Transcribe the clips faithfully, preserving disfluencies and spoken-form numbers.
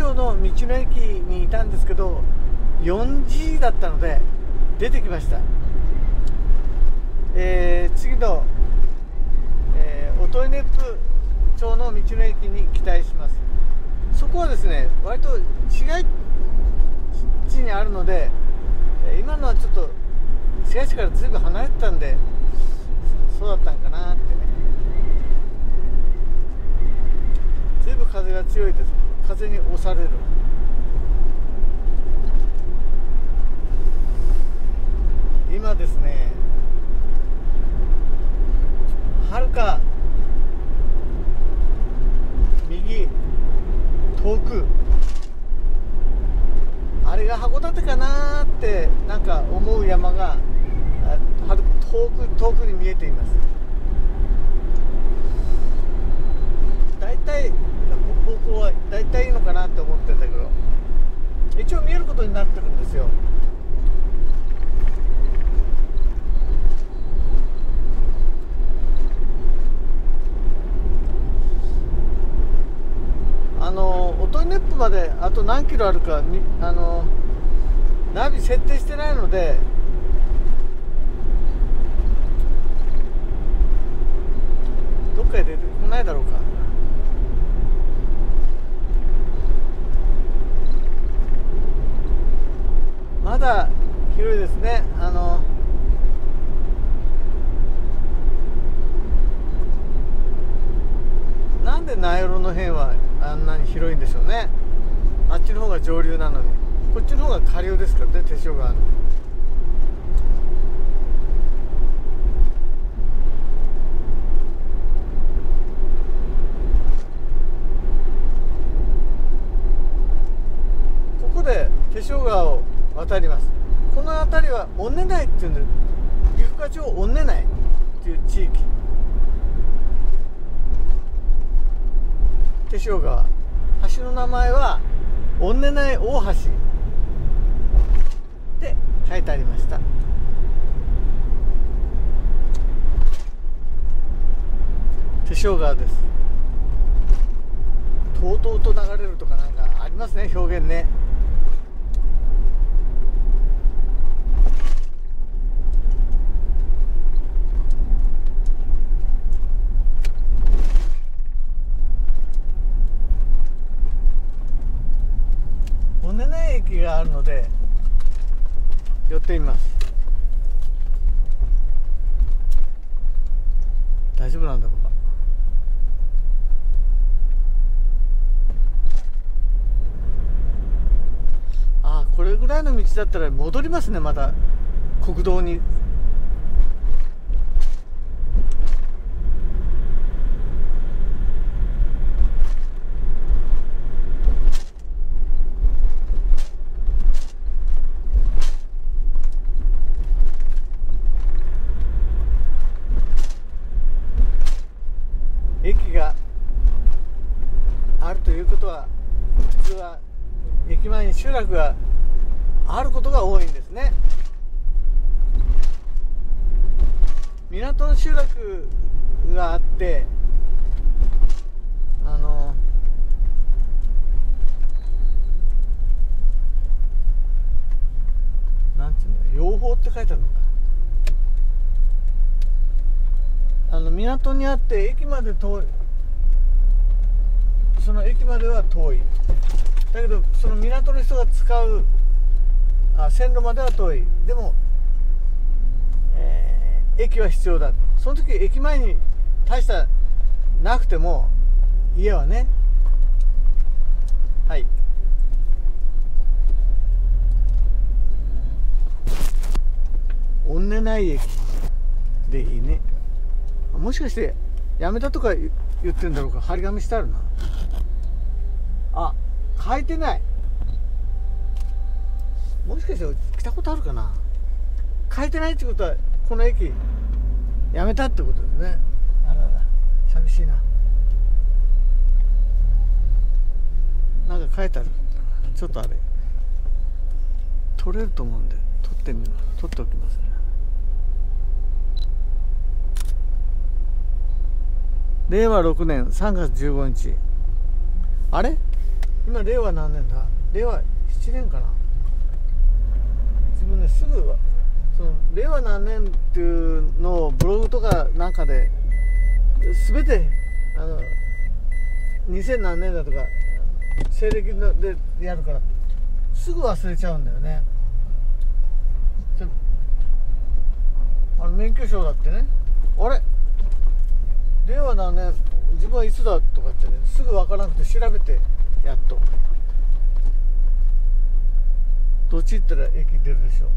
町の道の駅にいたんですけどよじだったので出てきました。えー、次の、えー、音威子府町の道の駅に期待します。そこはですね割と市街地にあるので、今のはちょっと市街地からずいぶん離れてたんでそうだったんかなってね。ずいぶん風が強いです。風に押される。今ですねはるか右遠くあれが函館かなーってなんか思う山がはる遠く遠くに見えています。だいたい方向はだいたいいいのかなって思ってるんだけど一応見えることになってるんですよ。あの音威子府まであと何キロあるかあのナビ設定してないのでどっかへ出てこないだろうか。まだ広いですね。あのなんで名寄の辺はあんなに広いんでしょうね。あっちの方が上流なのにこっちの方が下流ですからね、手塩川の。ここで手塩川を渡ります。この辺りは御根内っていうんで岐阜課町御根内っていう地域。手塩川橋の名前は御根内大橋って書いてありました。手塩川です。とうとうと流れるとかなんかありますね、表現ね。御根内駅があるので寄ってみます。大丈夫なんだろうか。ああ、これぐらいの道だったら戻りますね、また国道に。駅があるということは普通は駅前に集落があることが多いんですね。港の集落があってあのなんていうの、養蜂って書いてあるのか。あの港にあって駅まで遠い、その駅までは遠いだけどその港の人が使うあ線路までは遠い。でも、えー、駅は必要だ。その時駅前に大したなくても家はね、はい御根内駅でいいね。もしかしてやめたとか言ってんだろうか。張り紙してあるな。あ、書いてない。もしかして来たことあるかな。書いてないってことはこの駅やめたってことですね。あらら寂しいな。なんか書いてある。ちょっとあれ取れると思うんで取ってみます。取っておきますね。れいわろくねんさんがつじゅうごにち。あれ今令和何年だ、令和ななねんかな。自分ねすぐその令和何年っていうのをブログとかなんかで全てあのにせん何年だとか西暦でやるからすぐ忘れちゃうんだよね。あの免許証だってね、あれ令和何年自分はいつだとかってねすぐ分からなくて調べてやっとどっち行ったら駅出るでしょう。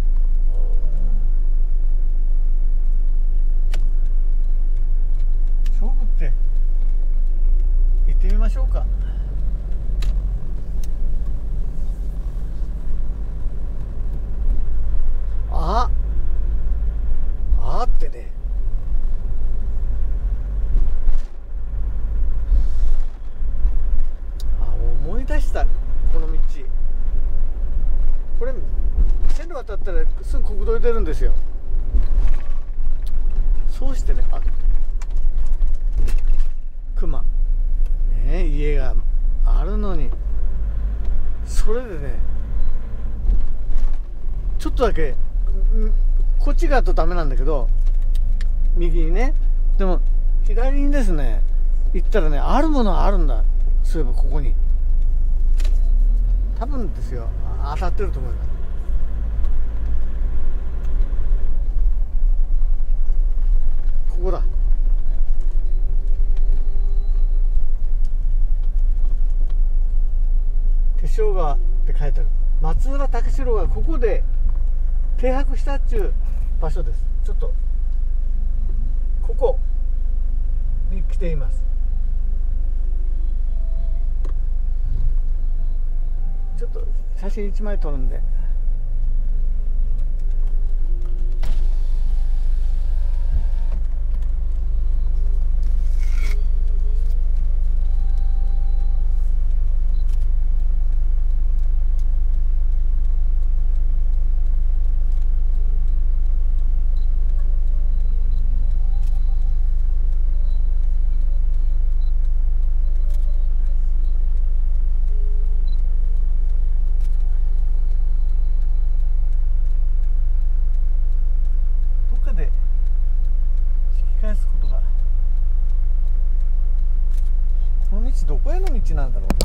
勝負って行ってみましょうか。ああってね、あ思い出した。この道これ線路渡ったらすぐ国道に出るんですよ。そうしてね、あ熊ね家があるのにそれでねちょっとだけこっち側とダメなんだけど右にね、でも左にですね行ったらねあるものはあるんだ。そういえばここに多分ですよ当たってると思います。ここだ。手塩川って書いてある。松浦武四郎がここで停泊したっちゅう場所です。ちょっとここに来ています。ちょっと写真いちまい撮るんで。で引き返すことが、この道どこへの道なんだろうな。